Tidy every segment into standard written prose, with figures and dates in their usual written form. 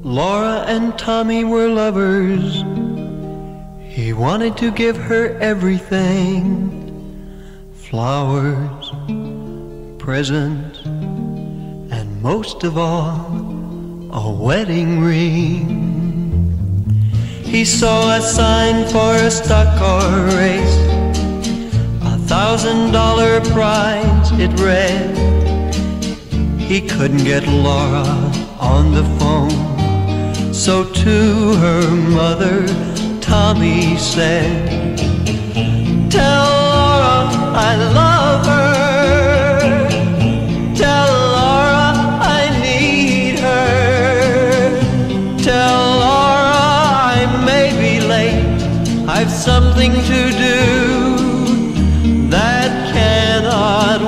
Laura and Tommy were lovers. He wanted to give her everything: flowers, presents, and most of all, a wedding ring. He saw a sign for a stock car race, $1,000 prize, it read. He couldn't get Laura on the phone, so to her mother, Tommy said, "Tell Laura I love her. Tell Laura I need her. Tell Laura I may be late. I've something to do that cannot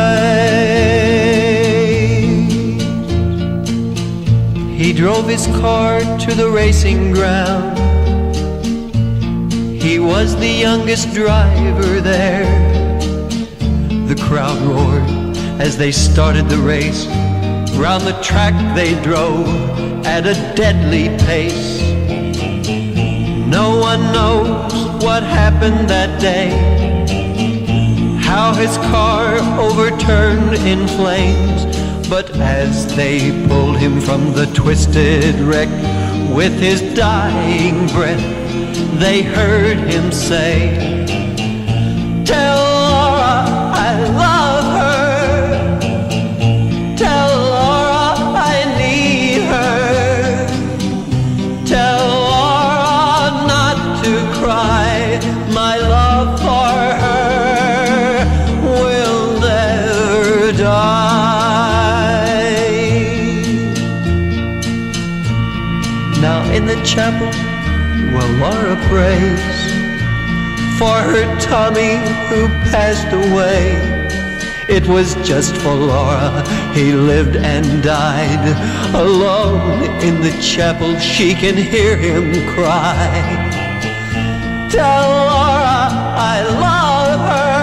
wait." He drove his car to the racing ground. He was the youngest driver there. The crowd roared as they started the race. Round the track they drove at a deadly pace. No one knows what happened that day, how his car overturned in flames. But as they pulled him from the twisted wreck, with his dying breath, they heard him say, "Tell Laura I love her. Tell Laura I need her. Tell Laura not to cry. My love for her will never die." Now in the chapel, well, Laura prays for her Tommy who passed away. It was just for Laura he lived and died. Alone in the chapel she can hear him cry, "Tell Laura I love her.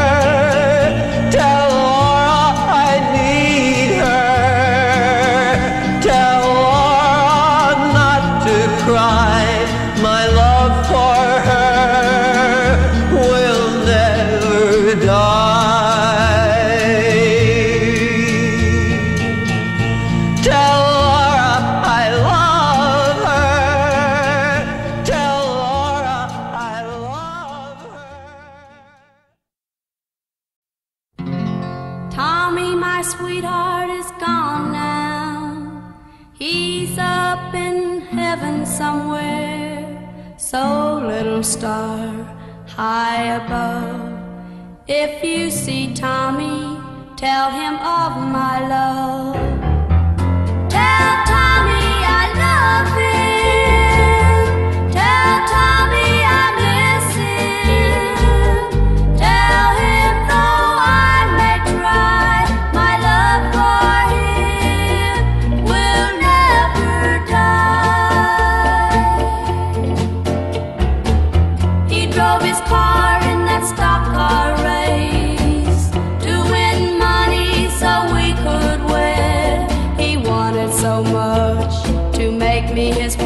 Tell Laura I need her. Tell Laura not to cry. My love for her will never die." Tell Laura I love her. Tell Laura I love her. Tommy, my sweetheart, is gone now. He's up in heaven somewhere, so little star high above. If you see Tommy, tell him of my love. Tell Tommy I love him. Tell Tommy I miss him. Tell him though I may try, my love for him will never die. He drove his car in that stock car race to win money so we could wed. He wanted so much to make me his